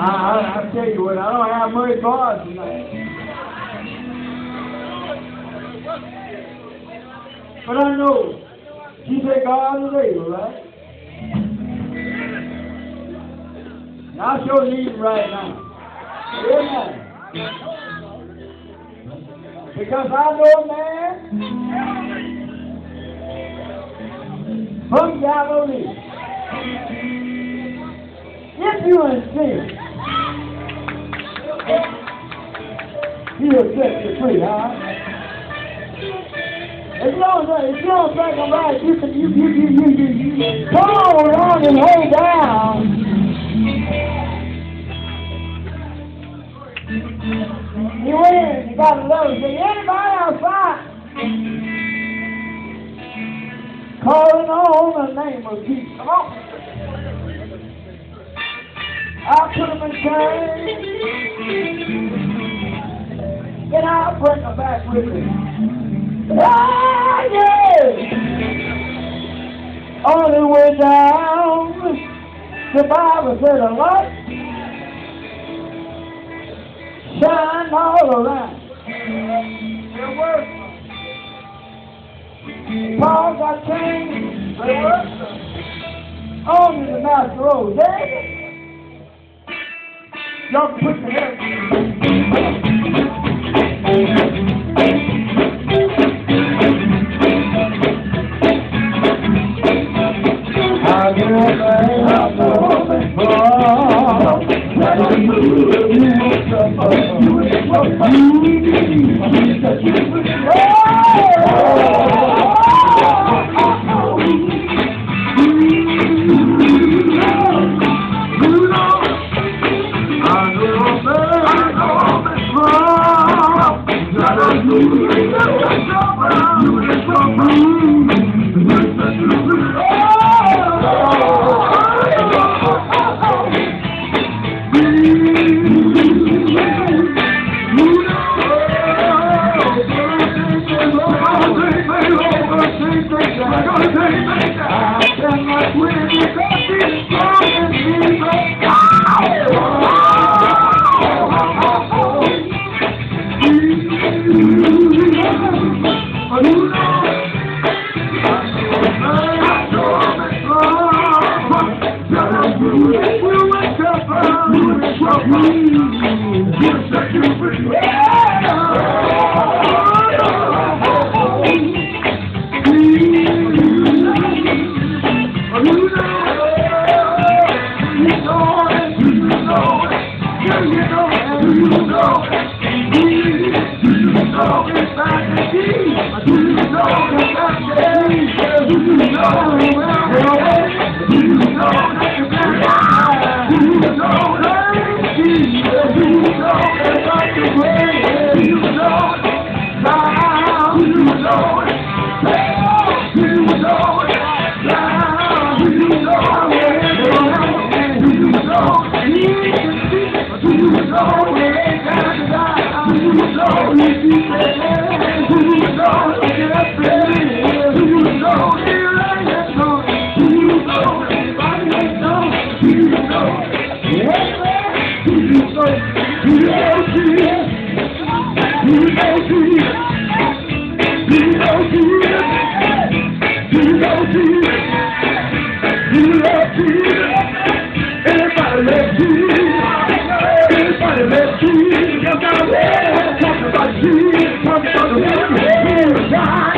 I tell you what, I don't have much voice tonight. But I know she take God is able, right? And I sure need him right now. Amen. Because I know a man from Galilee. If you insist, he'll set you free, huh? If you don't think I'm right, you come on and lay down. You win, you got to love it. Anybody outside calling on the name of Jesus? Come on. I'll put them in chains, and I'll bring them back with me. Ah, yeah! On the way down, the Bible said a light shine all around. It works. Paul got chains. It works. On to the master road. David, y'all can put your hands. Talk about Jesus, talk about the